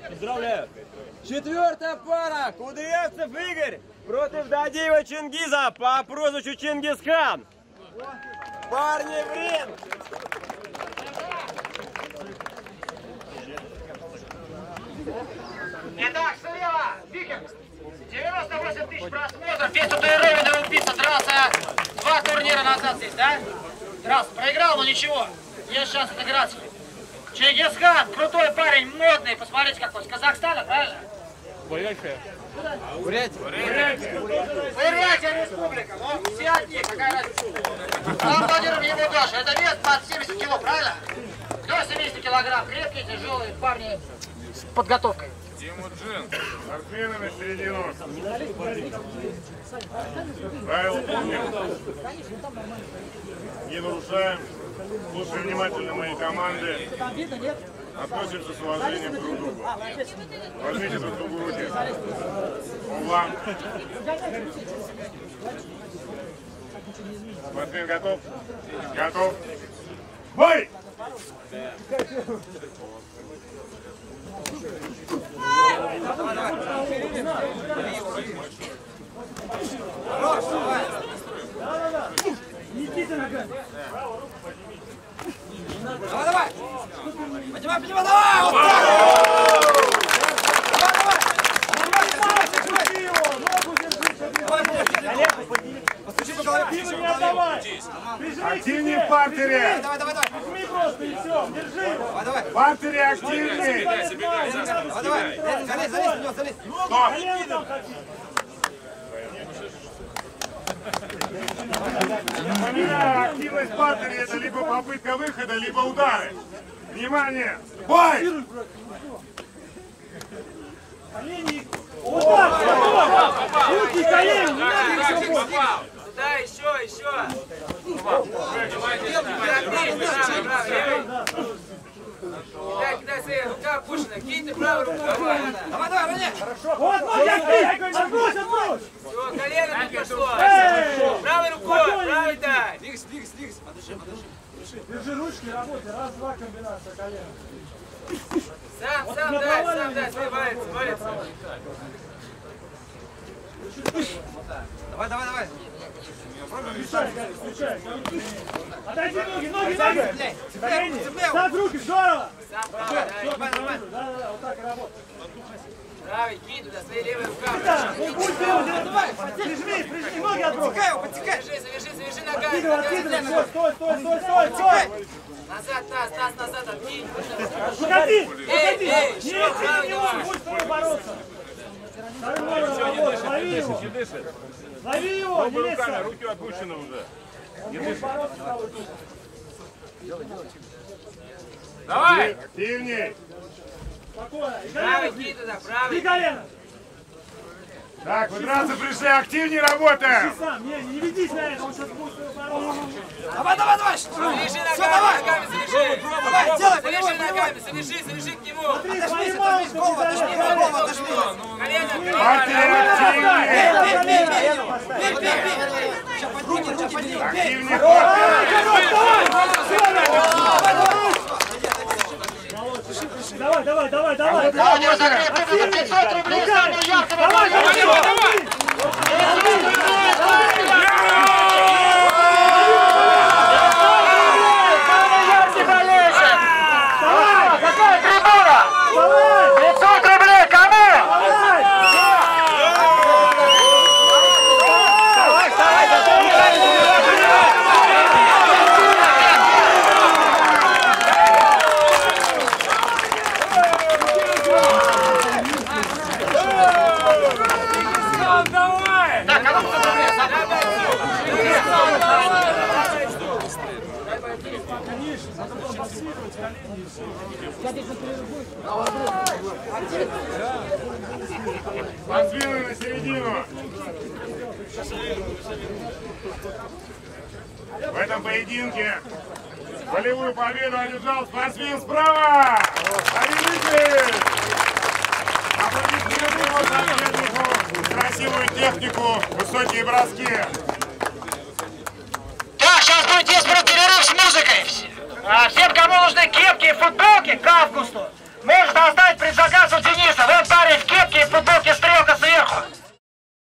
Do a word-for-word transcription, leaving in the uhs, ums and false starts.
Поздравляю. Четвертая пара. Кудрявцев Игорь против Дадиева Чингиза по прозвищу Чингисхан. Парни в ринг. Итак, слева Викинг. девяносто восемь тысяч просмотров. Без татуированного убийца дрался два турнира назад здесь, да? Дрался. Проиграл, но ничего. Есть шанс отыграться. Чингисхан, крутой парень, модный. Посмотрите какой. С Казахстана, правильно? Бурятия. Бурятия. Бурятия республика. Ну, все одни, какая разница. Нам аплодируем ему тоже. Это вес двадцать семьдесят кило, правильно? До семидесяти килограмм. Крепкие, тяжелые парни с подготовкой. Тимуджин, спортсмены на середину. Правила помним. Не нарушаем. Слушаем внимательно мои команды. Относимся с уважением друг к другу. Возьмите друг другу руки. Он вам. Спортсмен готов? Готов. Бой! Давай, давай! Поднимай, поднимай, давай! Вот так! Активнее в партере! Давай, давай, давай! Нажми просто и все, держи его! Давай, давай! В партере активней! Давай, давай! Залезь, залезь, в него, залезь! Стоп! Напоминаю, активность в партере — это либо попытка выхода, либо удары. Внимание! Бой! Вот так! Руки, колени! Да, еще, еще! Кидай, кидай, смотри, рука опущена, кинь ты правую руку, давай! Давай, давай, рони! Вот, ноги открыть! Отбрось, отбрось! Все, колено не пошло! Правой рукой, правой дай! Двигайся, двигайся, двигайся! Подыши, подыши! Держи ручки, работай. Раз, два, комбинация колена. Сам, сам дай, сам дай, смотри, валится, валится! Давай, давай, давай! Включай, включай. Отойди ноги, ноги, ноги! Цепляй, цепляй! Ставь руки, здорово! Сам правой дай! Нормально, нормально! Да, да, да, вот так и работай. Правый, кинь туда, своей левой рукой! Да, ну пусть ты давай, прижми, прижми, ноги отбрось. Подтекай его, подтекай! Завяжи, завяжи, завяжи ногами! Откидывай, откидывай, все, стой, стой, стой, стой, стой! Назад, таз, таз, назад, откинь! Погоди, Эй, погоди! эй, Не еще, иди правый на него, давай! будь с тобой бороться! Второй номер работает, лови его! Лови его, не лезь сам! Руки опущены уже. Будешь бороться с тобой. Давай! Активней! Спокойно, и Правый, колено, кинь туда, и правый! колено! Так, вы драться пришли, активнее работаем! Сам, не, не ведись на это, он сейчас будет с тобой бороться! Давай, давай, давай! Завяжи Все, ногами, давай! ногами завяжи! Давай, делай, Завяжи полевой, полевой! ногами, завяжи, завяжи к нему! Смотри, Отожмись, свои отожмись, малыши, голову отожми, Виталий, голову отожми! Колено, Партия колено! активнее! Бей, бей, бей! Бей, бей, бей! Сейчас поднимем, сейчас поднимем! Бей! Активнее партия! Давай, давай, давай, давай! Аудио закрепка за пятьсот рублей, самый яркий! Давай, давай, давай! Какая трибуна? пятьсот рублей кому? Так, а ну пятьсот рублей, Спортсмены на середину! В этом поединке волевую победу одержал спортсмен справа! Победитель! Аплодисменты его сопернику! Красивую технику, высокие броски! Так, сейчас будет десять минут перерыв с музыкой. А, всем, кому нужны кепки и футболки к августу, может остаться